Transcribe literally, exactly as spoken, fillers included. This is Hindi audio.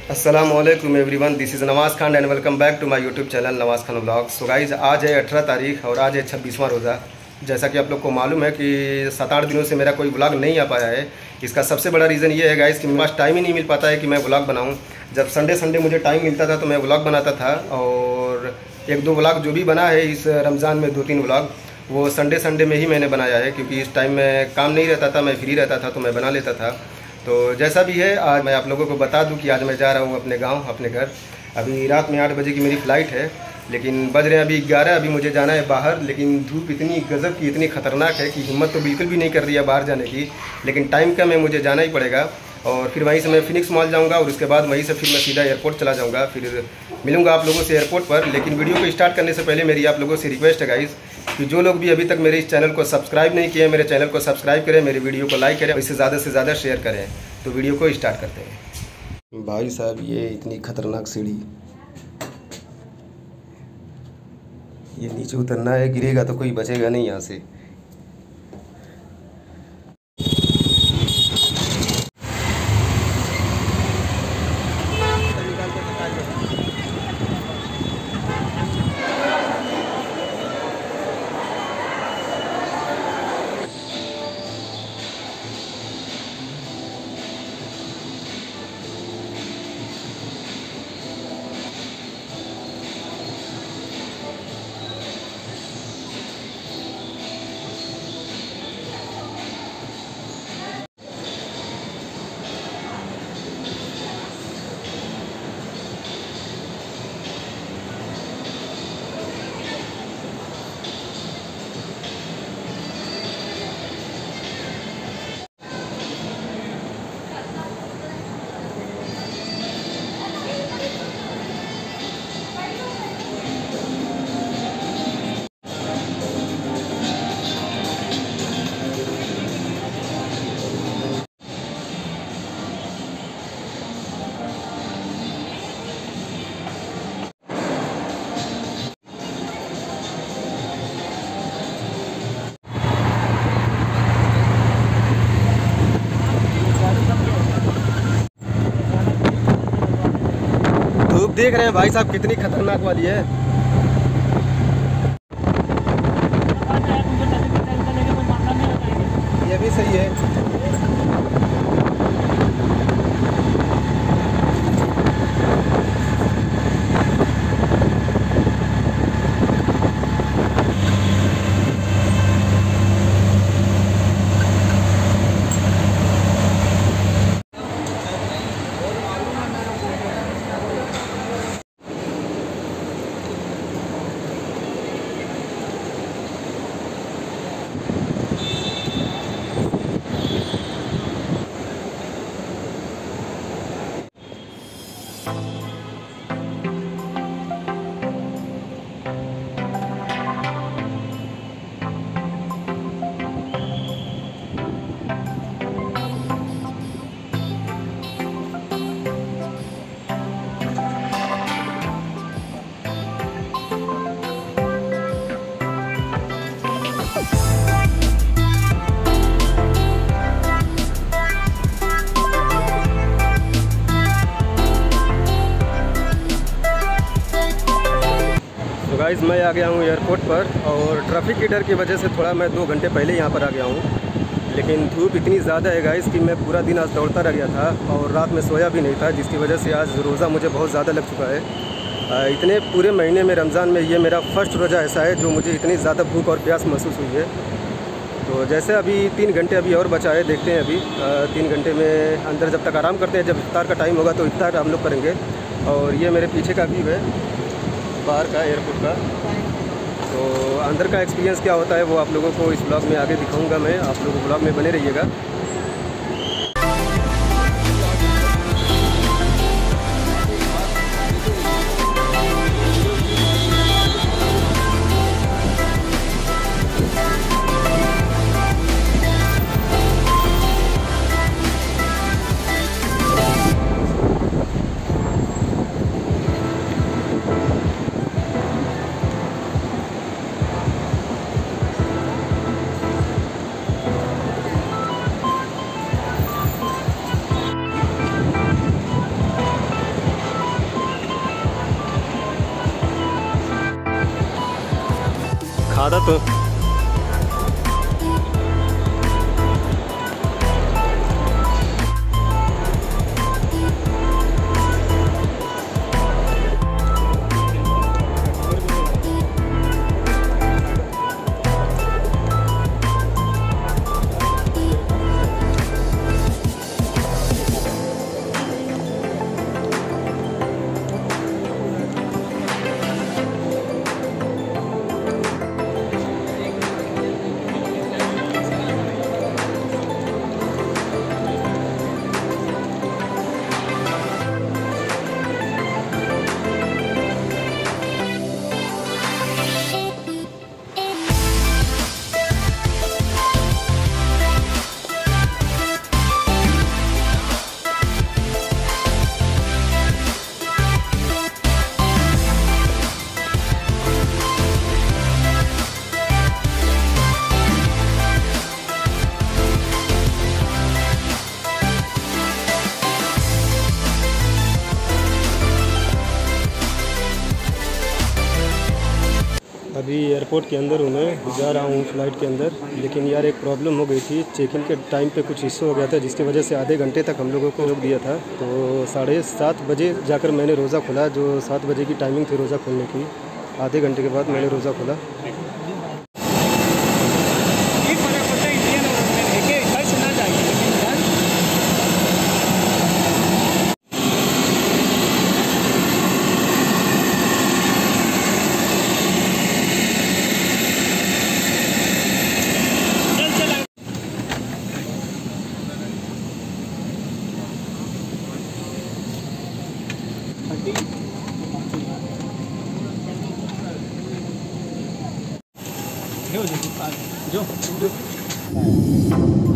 अस्सलामुअलैकुम everyone, this is Nawaz Khan and welcome back to my YouTube channel Nawaz Khan vlogs. So guys, आज है अठारह तारीख और आज है छब्बीसवां रोज़ा। जैसा कि आप लोग को मालूम है कि सात आठ दिनों से मेरा कोई व्लॉग नहीं आ पाया है। इसका सबसे बड़ा रीज़न ये है गाइज़ कि मेरे पास टाइम ही नहीं मिल पाता है कि मैं व्लॉग बनाऊँ। जब संडे संडे मुझे टाइम मिलता था तो मैं व्लॉग बनाता था, और एक दो व्लॉग जो भी बना है इस रमज़ान में, दो तीन व्लॉग वो संडे संडे में ही मैंने बनाया है, क्योंकि इस टाइम में काम नहीं रहता था, मैं फ्री रहता था तो मैं बना लेता था। तो जैसा भी है, आज मैं आप लोगों को बता दूं कि आज मैं जा रहा हूं अपने गांव, अपने घर। अभी रात में आठ बजे की मेरी फ़्लाइट है, लेकिन बज रहे हैं अभी ग्यारह। अभी मुझे जाना है बाहर, लेकिन धूप इतनी गज़ब की, इतनी ख़तरनाक है कि हिम्मत तो बिल्कुल भी नहीं कर रही है बाहर जाने की। लेकिन टाइम कम है, मुझे जाना ही पड़ेगा। और फिर वहीं से मैं फिनिक्स मॉल जाऊंगा और उसके बाद वहीं से फिर मैं सीधा एयरपोर्ट चला जाऊंगा। फिर मिलूंगा आप लोगों से एयरपोर्ट पर। लेकिन वीडियो को स्टार्ट करने से पहले मेरी आप लोगों से रिक्वेस्ट है गाइस कि जो लोग भी अभी तक मेरे इस चैनल को सब्सक्राइब नहीं किए, मेरे चैनल को सब्सक्राइब करें, मेरी वीडियो को लाइक करें, इससे ज़्यादा से ज़्यादा शेयर करें। तो वीडियो को स्टार्ट करते हैं। भाई साहब, ये इतनी ख़तरनाक सीढ़ी, ये नीचे उतरना है, गिरेगा तो कोई बचेगा नहीं यहाँ से। धूप देख रहे हैं भाई साहब कितनी खतरनाक वाली है। ये भी सही है। गाइस, मैं आ गया हूँ एयरपोर्ट पर, और ट्रैफिक के डर की वजह से थोड़ा मैं दो घंटे पहले यहाँ पर आ गया हूँ। लेकिन धूप इतनी ज़्यादा है गाइस कि मैं पूरा दिन आज दौड़ता रह गया था और रात में सोया भी नहीं था, जिसकी वजह से आज रोज़ा मुझे बहुत ज़्यादा लग चुका है। इतने पूरे महीने में रमज़ान में ये मेरा फर्स्ट रोज़ा ऐसा है जो मुझे इतनी ज़्यादा भूख और प्यास महसूस हुई है। तो जैसे अभी तीन घंटे अभी और बचा है, देखते हैं अभी तीन घंटे में अंदर जब तक आराम करते हैं, जब इफ्तार का टाइम होगा तो इफ्तार हम लोग करेंगे। और ये मेरे पीछे का व्यू है बाहर का, एयरपोर्ट का। तो अंदर का एक्सपीरियंस क्या होता है वो आप लोगों को इस ब्लॉग में आगे दिखाऊंगा मैं। आप लोग ब्लॉग में बने रहिएगा। आदत हो। अभी एयरपोर्ट के अंदर हूँ, मैं जा रहा हूँ फ़्लाइट के अंदर। लेकिन यार एक प्रॉब्लम हो गई थी, चेक इन के टाइम पे कुछ इशू हो गया था, जिसकी वजह से आधे घंटे तक हम लोगों को रोक दिया था। तो साढ़े सात बजे जाकर मैंने रोज़ा खोला, जो सात बजे की टाइमिंग थी रोज़ा खोलने की। आधे घंटे के बाद मैंने रोज़ा खोला। जो जो